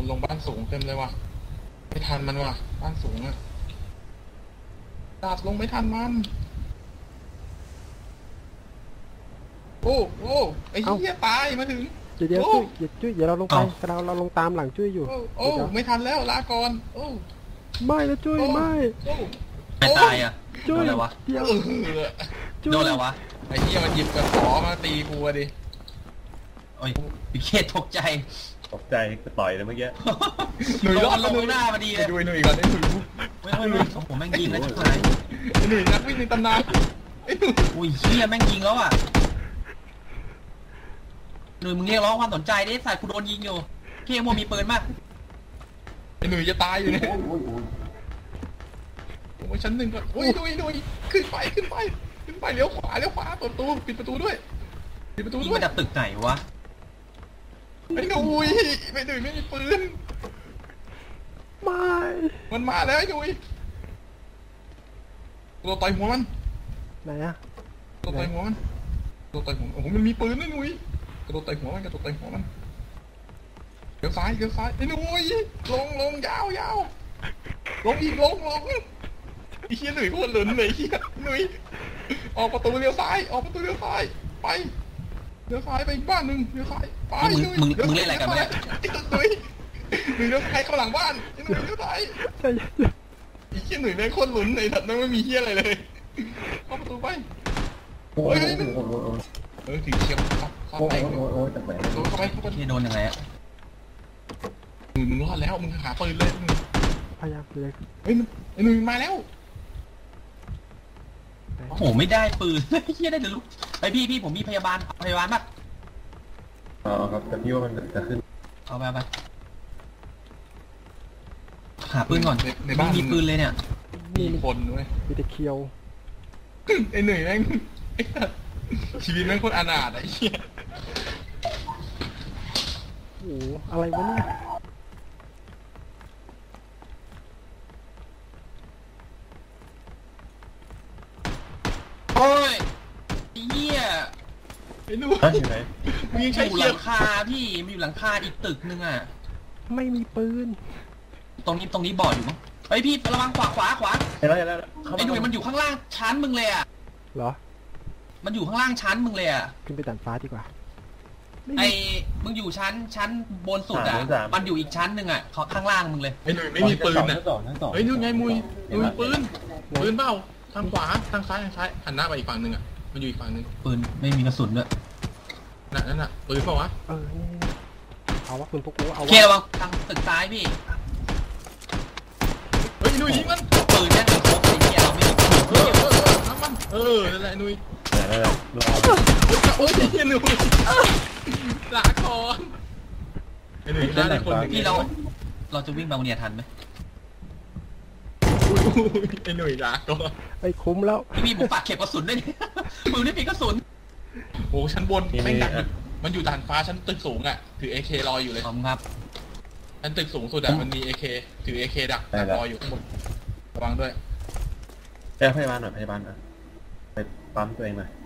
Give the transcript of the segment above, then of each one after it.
ลงบ้านสูงเต็มเลยว่ะไม่ทันมันว่ะบ้านสูงอะดาบลงไม่ทันมันโอ้โอ้ไอ้เหี้ยตายมาถึงเดี๋ยวจุ้ยเดี๋ยวเราลงไปเราลงตามหลังจุ้ยอยู่โอ้ไม่ทันแล้วลาก่อนโอ้ไม่นะจุ้ยไม่ไม่ตายอ่ะโดนอะไรวะเดี๋ยวโดนอะไรวะไอ้เหี้ยมันหยิบกระขอมาตีกูดิโอ้ยพี่เคตกใจก็ต่อยเลยเมื่อกี้หนุ่ยรอดลงหน้ามาดีเลยดูหนุ่ยก่อนไอ้หนุ่ยไม่ผมแม่งยิงแล้วใช่ไหมไอ้หนุ่ยนักวิ่งในตำนานอุ้ยเฮียแม่งยิงแล้วอ่ะหนุ่ยมึงเรียกร้องความสนใจดิสายกูโดนยิงอยู่พี่เอ็มโมมีปืนมากไอ้หนุ่ยจะตายอยู่เนี่ยโอ้ยชั้นหนึ่งก่อนโอ้ยหนุ่ยขึ้นไปเลี้ยวขวาเปิดประตูปิดประตูด้วยมันจะตึกไหนวะไอ้หนุ่ยไม่มีปืนไม่มันมาแล้วไอ้หนุ่ยตัวต่อยหัวมันไหนอะตัวต่อยหัวมันโอ้โหมันมีปืนไอ้หนุ่ยกระโดดต่อยหัวมันเลี้ยวซ้ายไอ้หนุ่ยลงยาวลงอีกลงไอ้เหี้ยหนุ่ยโคตรหลุนเลยเหี้ยหนุ่ยออกประตูเลี้ยวซ้ายไปเลี้ยวซ้ายไปอีกบ้านหนึ่งเลี้ยวซ้ายไปมึงเล่นอะไรกันเนี่ยไอ้หนุ่ยเลี้ยวซ้ายเข้าหลังบ้านไอ้หนุ่ยเลี้ยวซ้ายไอ้เหี้ยหนุ่ยแม่งโคตรหลุนเลยถัดนั้นไม่มีเหี้ยอะไรเลยเข้าประตูไปเฮ้ยถึงเชียบเข้าไปแต่แหวนเข้าไปโดนยังไงอะมึงรอดแล้วมึงหาปืนเลยพยายามเลยเฮ้ยไอ้หนุ่ยมาแล้วโอ้โหไม่ได้ปืนเฮียได้แต่ลูกไอพี่ผมมีพยาบาลมากอ๋อครับแต่พี่ว่ามันจะขึ้นเอาไปหาปืนก่อนในบ้านมีปืนเลยเนี่ยมีคนด้วยมีแต่เคียวไอ้หนุ่ยแม่งชีวิตแม่งโคตรอนาถไอ้เหี้ยโอ้อะไรวะเนี่ยโอ้ยเหี้ยไอ้หนุ่ยอยู่ไหนมึงยังใช้หลังคาพี่มันอยู่หลังคาอีกตึกนึงอ่ะไม่มีปืนตรงนี้บอดอยู่มั้งไอพี่ระวังขวาเห็นแล้วไอ้หนุ่ยมันอยู่ข้างล่างชั้นมึงเลยอ่ะเหรอมันอยู่ข้างล่างชั้นมึงเลยอ่ะขึ้นไปด่านฟ้าดีกว่าไอ้มึงอยู่ชั้นบนสุดอ่ะมันอยู่อีกชั้นหนึ่งอ่ะข้างล่างมึงเลยไอ้หนุ่ยไม่มีปืนอ่ะเฮ้ยนู่นไงมุยปืนเปล่าทางขวาทางซ้ายหันหน้าไปอีกฝั่งหนึ่งอ่ะมันอยู่อีกฝั่งหนึ่งปืนไม่มีกระสุนด้วยนั่นน่ะปืนเปล่าวะเอาวะปืนพวกกูเอาวะเคระวังทางตึกซ้ายพี่เฮ้ยนุ่ยยิงมันปืนแค่หนึ่งพกไอ้เหี้ยเราไม่ยิงน้ำมันนั่นแหละนุ่ยโอ้ยหนุ่ยลาคอนไอ้หนุ่ยฆ่าได้คนพี่เราจะวิ่งมาวันนี้ทันไหมไอ้หนุ่ยลาก็ไอ้คุ้มแล้วพี่ผมฝากเก็บกระสุนด้วยปืนไม่มีกระสุนโอ้ชั้นบนแม่งดักมันอยู่ด่านฟ้าชั้นตึกสูงอ่ะถือ AK รออยู่เลยครับชั้นตึกสูงสุดอ่ะมันมี AK ถือ AK ดักรออยู่ข้างบนระวังด้วยพยาบาลหน่อยไปปั๊มตัวเองหน่อย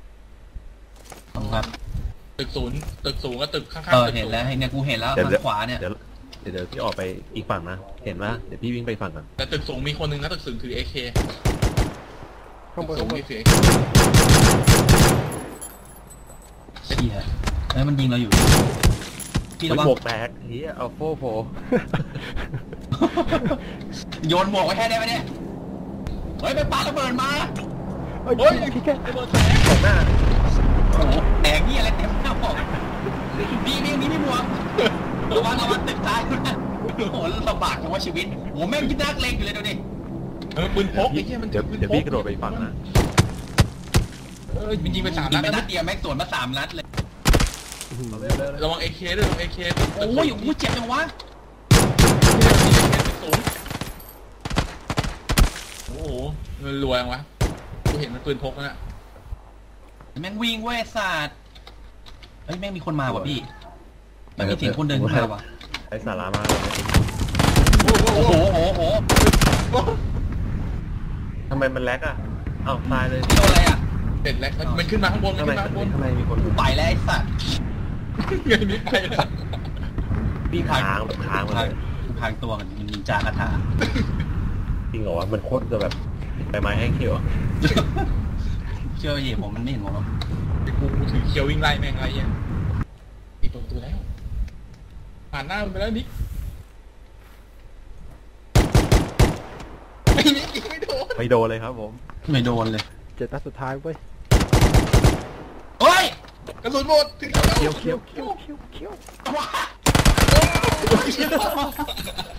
ครับตึกสูงก็ตึกข้างๆเห็นแล้วเนี่ยกูเห็นแล้วทางขวาเนี่ยเดี๋ยวพี่ออกไปอีกฝั่งนะเห็นว่าเดี๋ยวพี่วิ่งไปฝั่งก่อนแต่ตึกสูงมีคนนึงนะตึกสูงถือ AK ข้างบนมีถือ AK เชี่ยแล้วมันยิงเราอยู่ที่ระวังหมวกแตกเฮียเอาโฟโยนหมวกไว้แค่ได้ไหมเนี่ยเฮ้ยไปปาระเบิดมาเฮ้ยพี่แค่ระเบิดแตกของหน้าแตกนี่อะไรเต็มหน้าบอกนี่ไม่หมวกระวังตึกซ้ายนะโอ้โหลำบากจังว่าชีวิตโอ้แม่งคิดนักเลงอยู่เลยดูดิปืนพกไอ้เหี้ยมันเดี๋ยวพี่กระโดดไปฝั่งนะมันยิงไป3 นัดนัดเดียวแม็กสวนมา3 นัดเลยระวัง AK ด้วยAK โอ้ยเจ็บจังวะโอ้โหมันรวยจังวะกูเห็นมันปืนพกนะแม่งวิ่งเว้ยศาสตร์เฮ้ยแม่งมีคนมาว่ะพี่มันมีเสียงคนเดินเข้ามาว่ะไอ้สารามาโอ้โหทำไมมันแลกอ่ะอ้าวตายเลยโดนอะไรอ่ะเด็ดแล้วมันขึ้นมาข้างบนทำไมมีคนไปแล้วไอ้สัตว์ไงไม่ไปแล้วพี่พางค้างมาเลยพางตัวมันนินจาคาถาจริงเหรอวะมันโคตรจะแบบใบไม้แห้งเขียวเชื่อเหตุผมมันไม่เห็นผมหรอกกูถือเคียววิ่งไล่แม่งไล่ยังปิดประตูแล้วผ่านหน้ามันไปแล้วนิกไอ้นิกยิงไม่โดนไม่โดนเลยครับผมไม่โดนเลย 7 นัดสุดท้ายเว้ยเฮ้ยกระสุนหมดถึงแล้วเคี้ยวเคี้ยวเคี้ยวเคี้ยวเคี้ยวว้า